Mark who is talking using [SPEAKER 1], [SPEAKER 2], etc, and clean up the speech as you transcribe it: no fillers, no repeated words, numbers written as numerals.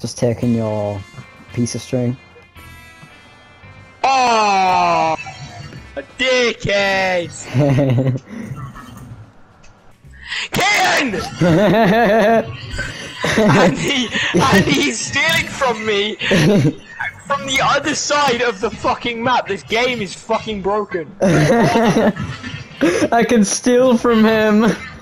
[SPEAKER 1] Just taking your piece of string.
[SPEAKER 2] Oh, a dickhead! Ken! and he's stealing from me from the other side of the fucking map. This game is fucking broken.
[SPEAKER 1] I can steal from him.